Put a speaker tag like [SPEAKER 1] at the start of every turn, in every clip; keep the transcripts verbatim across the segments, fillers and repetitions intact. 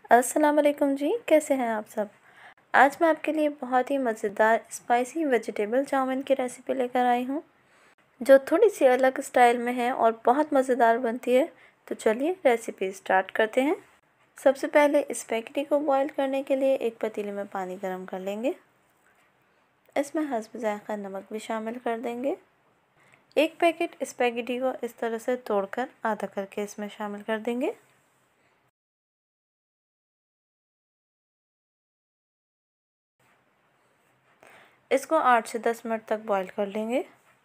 [SPEAKER 1] अस्सलाम वालेकुम जी, कैसे हैं आप सब। आज मैं आपके लिए बहुत ही मज़ेदार स्पाइसी वेजिटेबल चाउमीन की रेसिपी लेकर आई हूँ, जो थोड़ी सी अलग स्टाइल में है और बहुत मज़ेदार बनती है। तो चलिए रेसिपी स्टार्ट करते हैं। सबसे पहले स्पैगेटी को बॉईल करने के लिए एक पतीले में पानी गर्म कर लेंगे। इसमें हस्ब ज़ायक़ा नमक भी शामिल कर देंगे। एक पैकेट स्पैगेटी को इस तरह से तोड़कर आधा करके इसमें शामिल कर देंगे। इसको आठ से दस मिनट तक बॉईल कर लेंगे।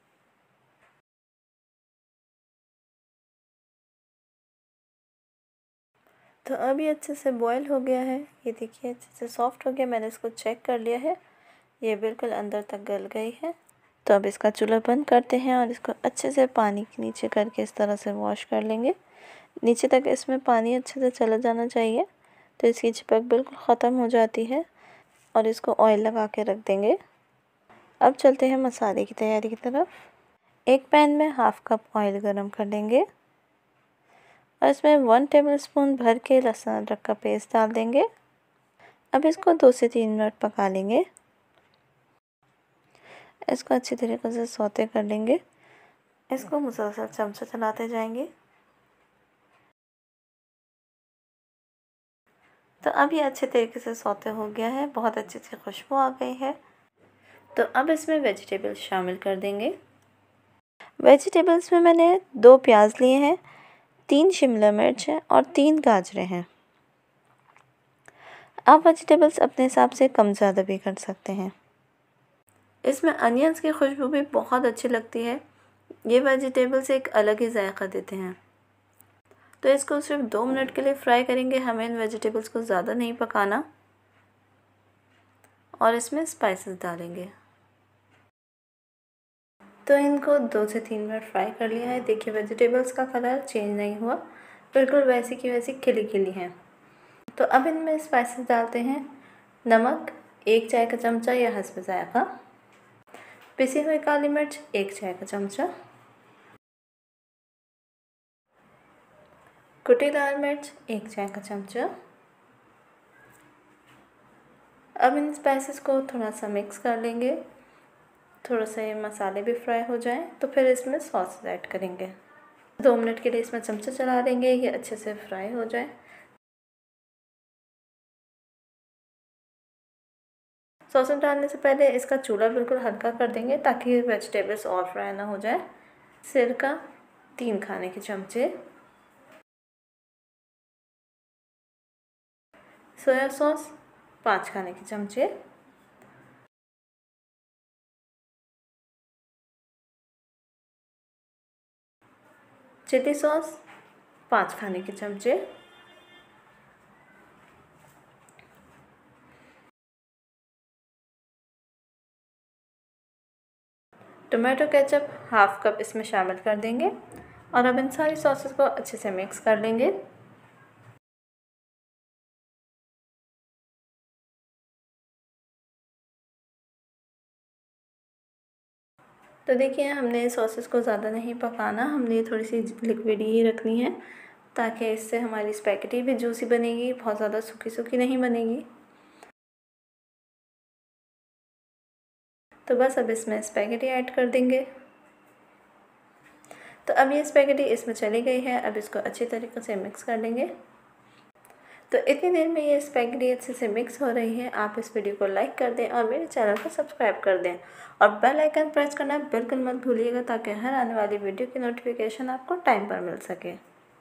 [SPEAKER 1] तो अब ये अच्छे से बॉईल हो गया है। ये देखिए अच्छे से सॉफ्ट हो गया। मैंने इसको चेक कर लिया है, ये बिल्कुल अंदर तक गल गई है। तो अब इसका चूल्हा बंद करते हैं और इसको अच्छे से पानी के नीचे करके इस तरह से वॉश कर लेंगे। नीचे तक इसमें पानी अच्छे से चला जाना चाहिए, तो इसकी चिपक बिल्कुल ख़त्म हो जाती है। और इसको ऑयल लगा के रख देंगे। अब चलते हैं मसाले की तैयारी की तरफ। एक पैन में हाफ़ कप ऑयल गरम कर लेंगे और इसमें वन टेबल स्पून भर के लहसुन अदरक का पेस्ट डाल देंगे। अब इसको दो से तीन मिनट पका लेंगे। इसको अच्छी तरीके से सौते कर लेंगे। इसको मुसलसल चमचा चलाते जाएंगे। तो अब ये अच्छे तरीके से सौते हो गया है, बहुत अच्छी सी खुशबू आ गई है। तो अब इसमें वेजिटेबल्स शामिल कर देंगे। वेजिटेबल्स में मैंने दो प्याज लिए हैं, तीन शिमला मिर्च है और तीन गाजरें हैं। आप वेजिटेबल्स अपने हिसाब से कम ज़्यादा भी कर सकते हैं। इसमें अनियंस की खुशबू भी बहुत अच्छी लगती है। ये वेजिटेबल्स एक अलग ही जायका देते हैं। तो इसको सिर्फ दो मिनट के लिए फ्राई करेंगे। हमें इन वेजिटेबल्स को ज़्यादा नहीं पकाना। और इसमें स्पाइसेस डालेंगे। तो इनको दो से तीन मिनट फ्राई कर लिया है। देखिए वेजिटेबल्स का कलर चेंज नहीं हुआ, बिल्कुल वैसी की वैसी खिली खिली हैं। तो अब इनमें स्पाइसेस डालते हैं। नमक एक चाय का चमचा या हस्ब ज़ायक़ा, पिसी हुई काली मिर्च एक चाय का चमचा, कुटी लाल मिर्च एक चाय का चमचा। अब इन स्पाइसेस को थोड़ा सा मिक्स कर लेंगे। थोड़ा सा ये मसाले भी फ्राई हो जाएं तो फिर इसमें सॉस ऐड करेंगे। दो मिनट के लिए इसमें चमचा चला देंगे, ये अच्छे से फ्राई हो जाए। सॉस डालने से पहले इसका चूल्हा बिल्कुल हल्का कर देंगे ताकि वेजिटेबल्स और फ्राई ना हो जाए। सिरका तीन खाने के चमचे, सोया सॉस पाँच खाने के चमचे, चिली सॉस पाँच खाने के चमचे, टोमेटो केचप हाफ कप इसमें शामिल कर देंगे। और अब इन सारी सॉसेस को अच्छे से मिक्स कर लेंगे। तो देखिए हमने सॉसेस को ज़्यादा नहीं पकाना, हमने थोड़ी सी लिक्विड ही रखनी है ताकि इससे हमारी स्पैगेटी भी जूसी बनेगी, बहुत ज़्यादा सूखी सूखी नहीं बनेगी। तो बस अब इसमें स्पैगेटी ऐड कर देंगे। तो अब ये स्पैगेटी इसमें चली गई है। अब इसको अच्छी तरीके से मिक्स कर लेंगे। तो इतनी देर में ये स्पैगेटी अच्छे से मिक्स हो रही है। आप इस वीडियो को लाइक कर दें और मेरे चैनल को सब्सक्राइब कर दें और बेल आइकन प्रेस करना बिल्कुल मत भूलिएगा ताकि हर आने वाली वीडियो की नोटिफिकेशन आपको टाइम पर मिल सके।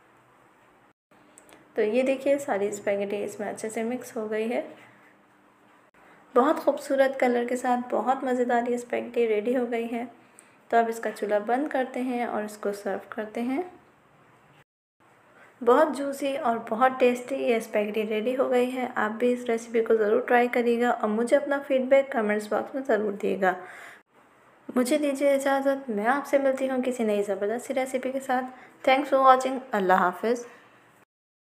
[SPEAKER 1] तो ये देखिए सारी स्पैगेटी इसमें अच्छे से मिक्स हो गई है। बहुत खूबसूरत कलर के साथ बहुत मज़ेदार ये स्पैगेटी रेडी हो गई है। तो अब इसका चूल्हा बंद करते हैं और इसको सर्व करते हैं। बहुत जूसी और बहुत टेस्टी ये स्पैगेटी रेडी हो गई है। आप भी इस रेसिपी को ज़रूर ट्राई करिएगा और मुझे अपना फीडबैक कमेंट्स बॉक्स में ज़रूर दिएगा। मुझे दीजिए इजाज़त, मैं आपसे मिलती हूँ किसी नई ज़बरदस्त रेसिपी के साथ। Thanks for watching. अल्लाह हाफिज़।